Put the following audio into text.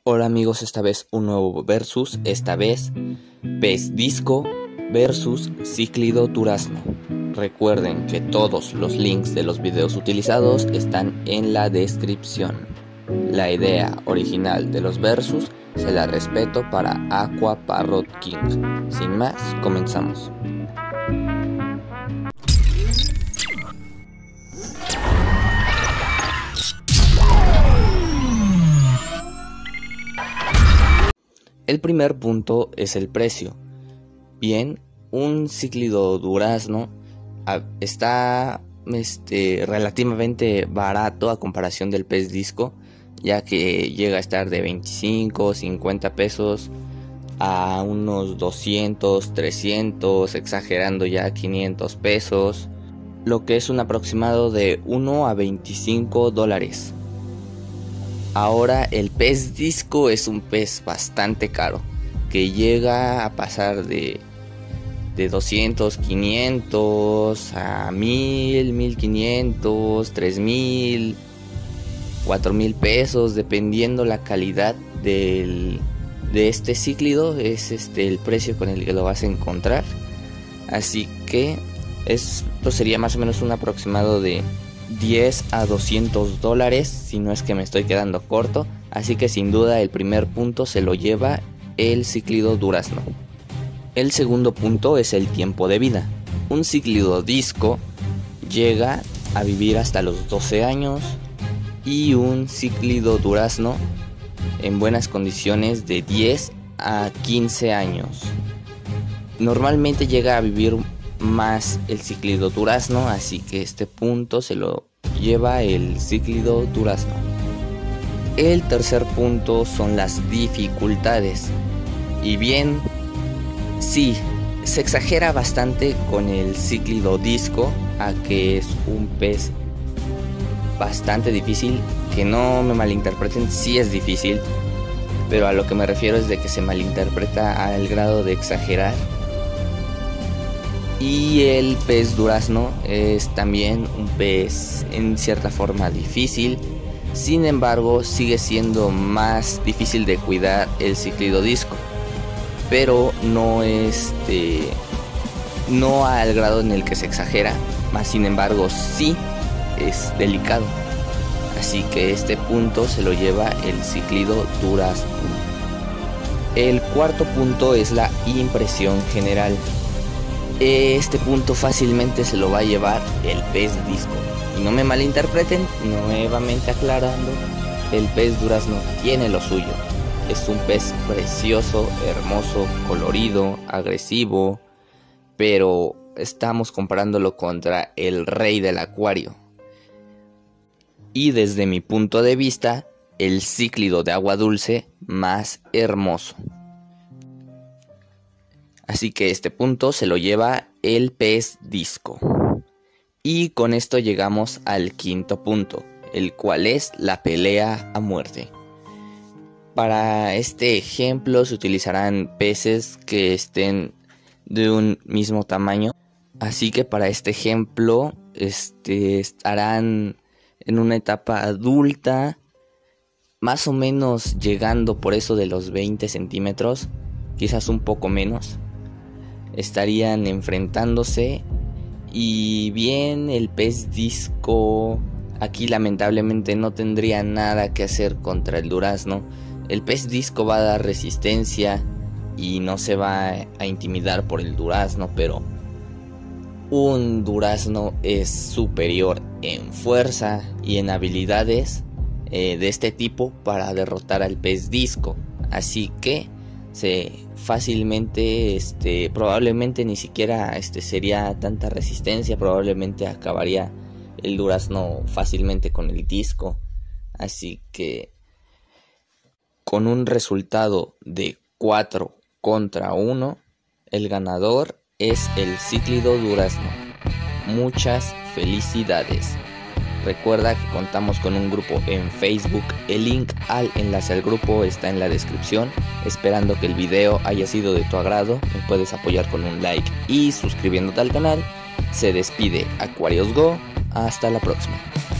Hola amigos, esta vez un nuevo versus, esta vez pez disco versus cíclido durazno. Recuerden que todos los links de los videos utilizados están en la descripción. La idea original de los versus se la respeto para Aqua Parrot King. Sin más, comenzamos. El primer punto es el precio. Bien, un cíclido durazno está relativamente barato a comparación del pez disco, ya que llega a estar de 25 o 50 pesos a unos 200, 300, exagerando ya 500 pesos, lo que es un aproximado de 1 a 25 dólares. Ahora el pez disco es un pez bastante caro, que llega a pasar de 200, 500 a 1000, 1500, 3000, 4000 pesos, dependiendo la calidad de este cíclido. Es el precio con el que lo vas a encontrar. Así que esto sería más o menos un aproximado de 10 a 200 dólares, si no es que me estoy quedando corto. Así que sin duda el primer punto se lo lleva el cíclido durazno. El segundo punto es el tiempo de vida. Un cíclido disco llega a vivir hasta los 12 años y un cíclido durazno en buenas condiciones de 10 a 15 años. Normalmente llega a vivir más el cíclido durazno, así que este punto se lo lleva el cíclido durazno. El tercer punto son las dificultades. Y bien, sí, se exagera bastante con el cíclido disco, a que es un pez bastante difícil. Que no me malinterpreten, sí es difícil, pero a lo que me refiero es de que se malinterpreta al grado de exagerar. Y el pez durazno es también un pez en cierta forma difícil. Sin embargo, sigue siendo más difícil de cuidar el cíclido disco, pero no al grado en el que se exagera. Más sin embargo, sí es delicado. Así que este punto se lo lleva el cíclido durazno. El cuarto punto es la impresión general. Este punto fácilmente se lo va a llevar el pez disco. Y no me malinterpreten, nuevamente aclarando, el pez durazno tiene lo suyo. Es un pez precioso, hermoso, colorido, agresivo, pero estamos comparándolo contra el rey del acuario. Y desde mi punto de vista, el cíclido de agua dulce más hermoso. Así que este punto se lo lleva el pez disco. Y con esto llegamos al quinto punto, el cual es la pelea a muerte. Para este ejemplo se utilizarán peces que estén de un mismo tamaño. Así que para este ejemplo estarán en una etapa adulta, más o menos llegando por eso de los 20 centímetros, quizás un poco menos. Estarían enfrentándose. Y bien, el pez disco aquí lamentablemente no tendría nada que hacer contra el durazno. El pez disco va a dar resistencia y no se va a intimidar por el durazno, pero un durazno es superior en fuerza y en habilidades de este tipo para derrotar al pez disco. Así que fácilmente probablemente ni siquiera sería tanta resistencia. Probablemente acabaría el durazno fácilmente con el disco. Así que con un resultado de 4 contra 1, el ganador es el cíclido durazno. Muchas felicidades. Recuerda que contamos con un grupo en Facebook. El link al enlace al grupo está en la descripción. Esperando que el video haya sido de tu agrado, me puedes apoyar con un like y suscribiéndote al canal. Se despide Aquarius Go. Hasta la próxima.